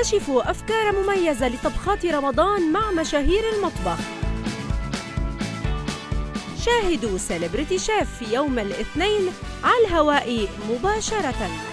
اكتشفوا أفكار مميزة لطبخات رمضان مع مشاهير المطبخ. شاهدوا سيلبرتي شيف في يوم الاثنين على الهواء مباشرة.